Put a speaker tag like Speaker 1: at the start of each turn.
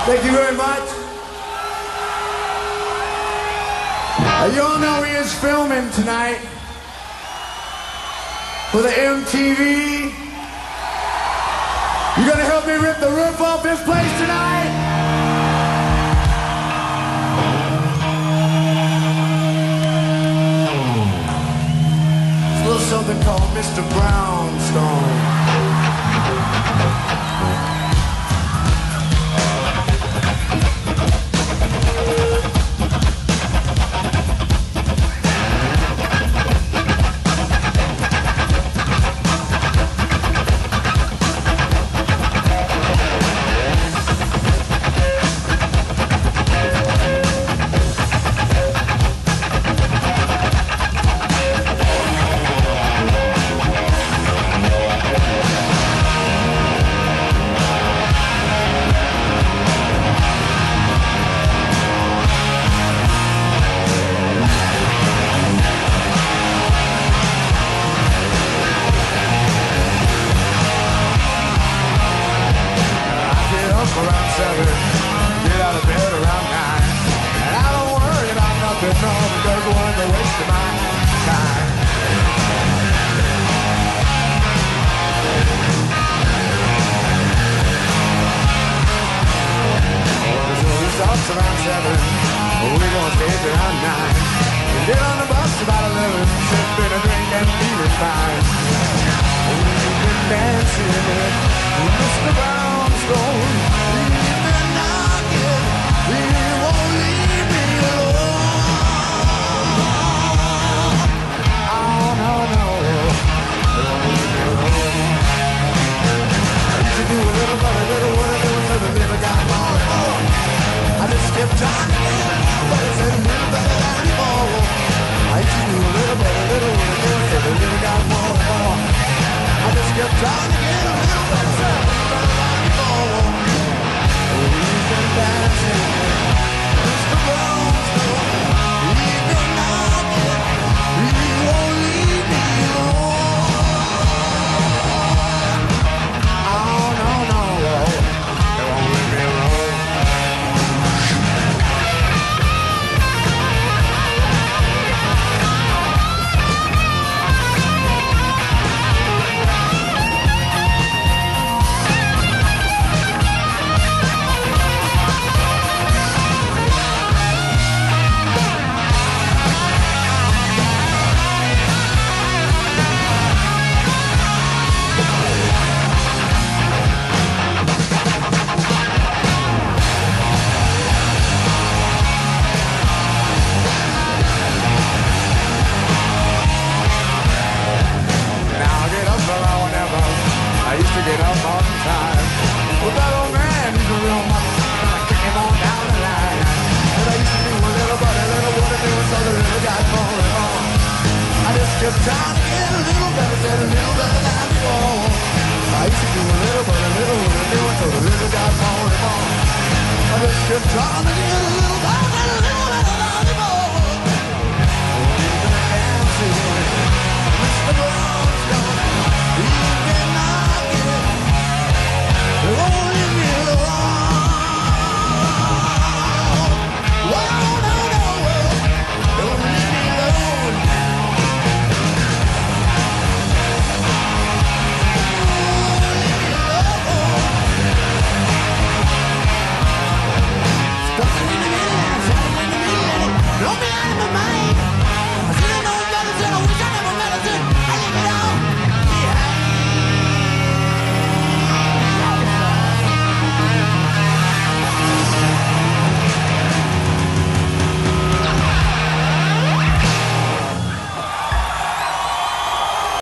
Speaker 1: Thank you very much. You all know he is filming tonight for the MTV. You gonna help me rip the roof off this place tonight? It's a little something called Mr. Brownstone. Around 7, get out of bed around 9, and I don't worry about nothing, no, because it wasn't a waste of my time. So it starts around 7, we're gonna stay around 9, and get on the bus about 11, sipping a drink and feeling fine. We've been dancing with Mr. Brownstone. Kept trying to get a little better, said a little better than before. I used to do a little better, little said a little got more and more. I just kept trying to get a little better, said a little better than before. We've been dancing, Mr. Brownstone. We've been knocking, he won't leave me alone. Oh, no, no, they won't leave me alone. I used to get up all the time. But that old man, he's a real monster, and I kick him on down the line. And I used to do a little, but a little what I do, so the little got more and more. I just kept trying to get a little better, said a little better than before. I used to do a little, but a little what I do, so the little got more and more. I just kept trying to get a little better, a little better.